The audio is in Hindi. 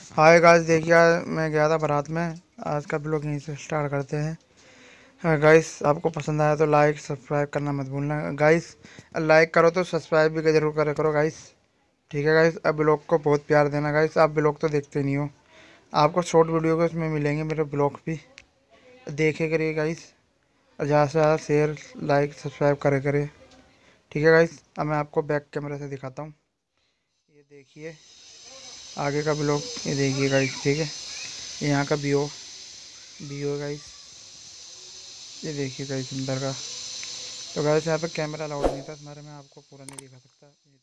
हाय गाइस, देखिए आज मैं गया था बारात में। आज का ब्लॉग यहीं से स्टार्ट करते हैं। हाँ गाइस, आपको पसंद आया तो लाइक सब्सक्राइब करना मत भूलना गाइस। लाइक करो तो सब्सक्राइब भी जरूर करे करो गाइस। ठीक है गाइस, अब ब्लॉग को बहुत प्यार देना गाइस। आप ब्लॉग तो देखते नहीं हो, आपको शॉर्ट वीडियो के उसमें मिलेंगे मेरे ब्लॉग भी, देखे करिए गाइस। और ज़्यादा से ज़्यादा शेयर लाइक सब्सक्राइब करे। ठीक है गाइस, अब मैं आपको बैक कैमरे से दिखाता हूँ। ये देखिए आगे का ब्लॉग, ये देखिए गाइस। ठीक है, ये यहाँ का व्यू गाइस। ये देखिए गाइस अंदर का। तो गाइस यहाँ पे कैमरा अलाउड नहीं था, तुम्हारे मैं आपको पूरा नहीं दिखा सकता।